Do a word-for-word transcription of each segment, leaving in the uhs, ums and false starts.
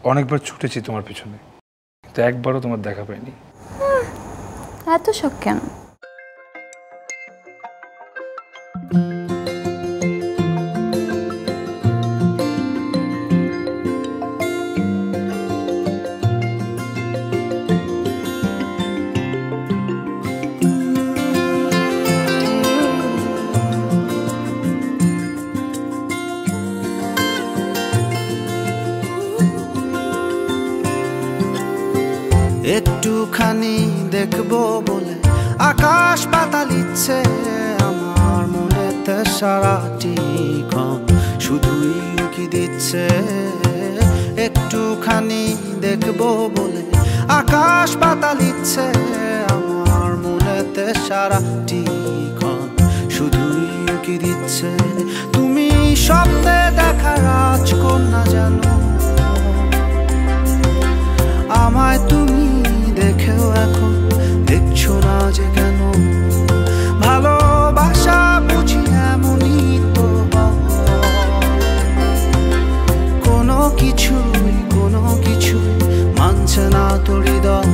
অনেকবার ছুটেছি তোমার পিছনে, কিন্তু একবারও তোমার দেখা পাইনি। এত শখ কেন? একটুখানি দেখবো বলে আকাশ পাতাল ইচ্ছে আমার মনেতে সারাটি ক্ষণ শুধুই উকি দিচ্ছে। একটুখানি দেখবো বলে আকাশ পাতাল ইচ্ছে আমার মনেতে সারাটি ক্ষণ শুধুই উকি দিচ্ছে। তুমি স্বপ্নে দেখা রাজকন্যা জানো, আমায় তুমি দেখেও এখন দেখছো না যে কেন? ভালোবাসা বুঝি এমনই তো, কোনো কিছুই কোনো কিছুই মানছে না তোর হৃদয়।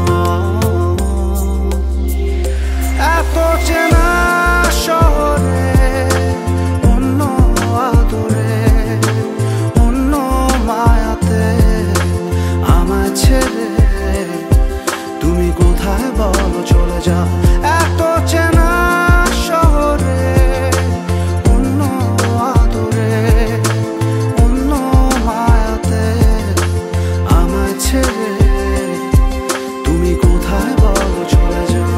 এত চেনা শহরে অন্য আদরে অন্য মায়াতে আমায় ছেড়ে তুমি কোথায় বলো চলে যাও? এত চেনা শহরে অন্য আদরে অন্য মায়াতে আমায় ছেড়ে তুমি কোথায় বলো চলে যাও?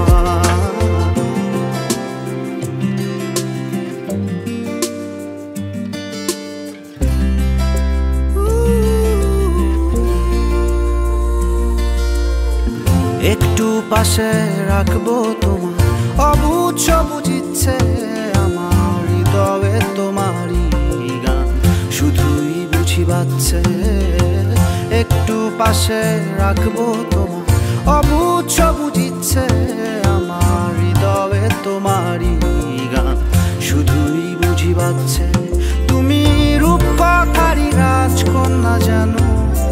একটু পাশে রাখবো তোমার অবুঝ সবুজ ইচ্ছে আমার হৃদয়ে তোমারই গান শুধুই বুঝি বাজছে। একটু পাশে রাখবো তোমার অবুঝ সবুজ ইচ্ছে আমার হৃদয়ে তোমারই গান শুধুই বুঝি বাজছে। তুমি রূপকথারই রাজকন্যা জানো,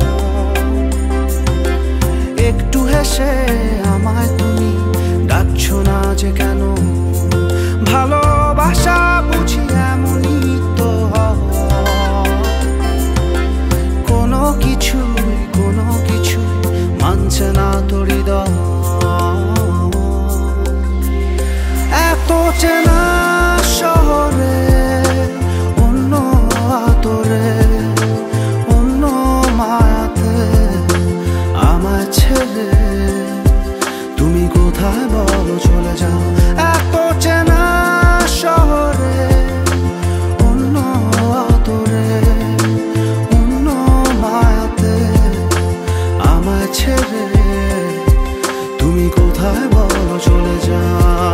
একটু হেসে আমায় তুমি ডাকছো না যে কেন? ভালোবাসা বুঝি এমনই তো, কোনো কিছুই কোনো কিছুই মানছে না তোর হৃদয়। এত চেনা শহরে অন্য আদরে অন্য মায়াতে আমায় ছেড়ে তুমি কোথায় বলো চলে যাও? এত চেনা শহরে অন্য আদরে অন্য মায়াতে আমায় ছেড়ে তুমি কোথায় বলো চলে যাও?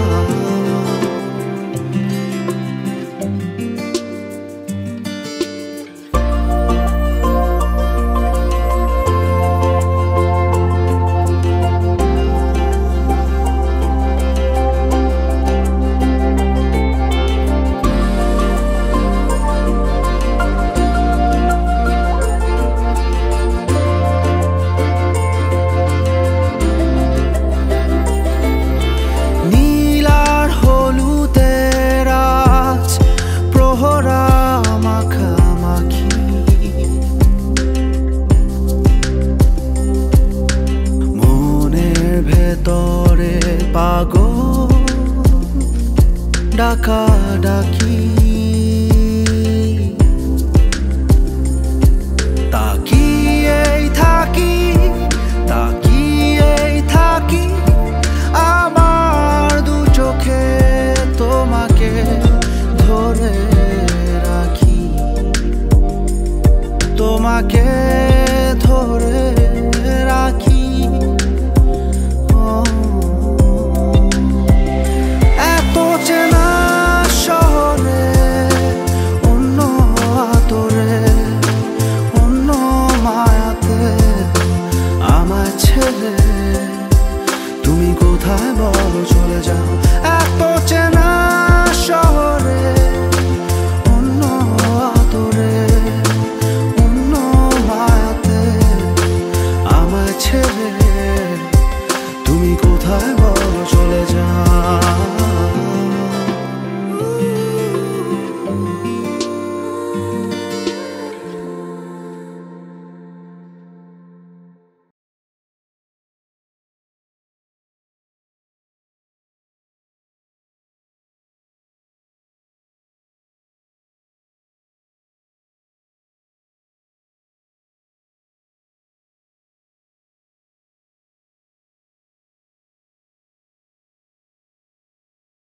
ভেতরে পাগল ডাকা ডাকি তাকিয়েই থাকি তাকিয়েই থাকি আমার দু চোখে তোমাকে ধরে রাখি তোমাকে